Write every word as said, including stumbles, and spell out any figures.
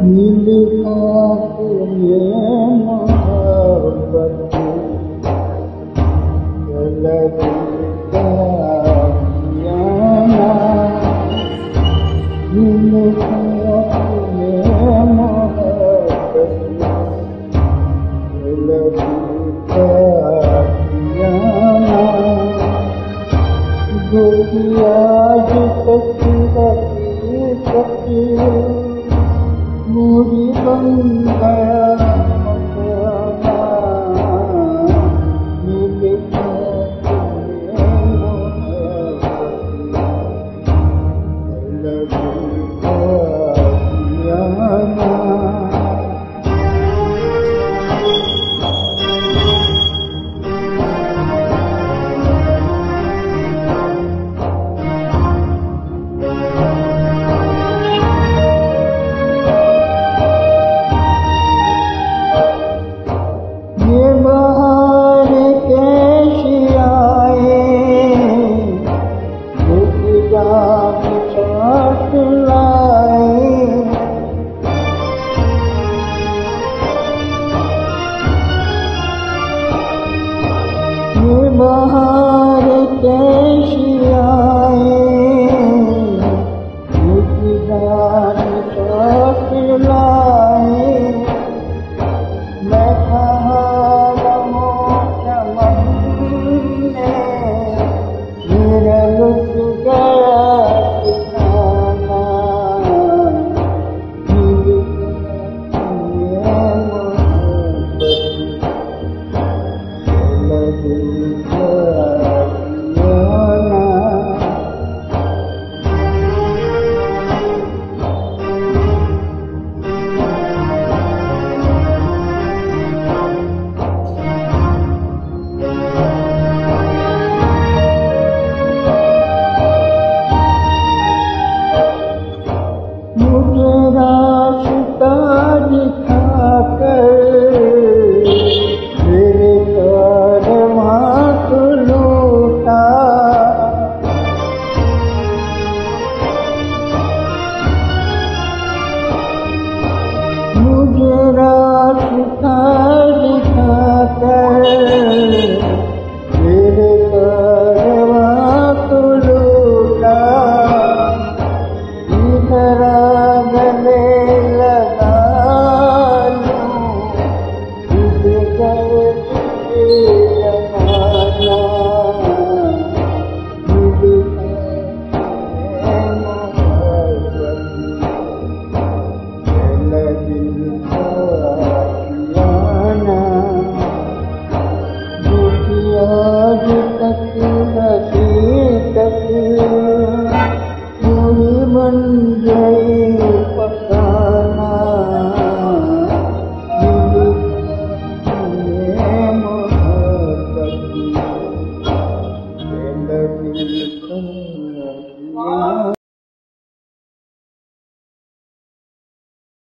मिली खाक में मुहब्बत गलत का जाना। मिली खाक में मुहब्बत गलत का जाना। जो किया तक रखी सकी मुझे बन गया मकाना। मिले खाक में मुहब्बत गलत का जाना। ये बहार कैसी आए एक जान साथ लाए। ये बहार कैसी आए एक जान साथ लाए। मैं कहाँ रहूं चमन में मेरा लुट गया ठिकाना। मिली खाक में मुहब्बत गलत का जाना। मुझे रास्ता दिखाकर मेरे कारवां को लूटा। मुझे रास्ता दिखाकर मेरे कारवां को लूटा। इधर गले लगा लूं इधर जमाना। मिली खाक में मुहब्बत गलत का जाना। जो किया तक रखी तक मुझे बन गई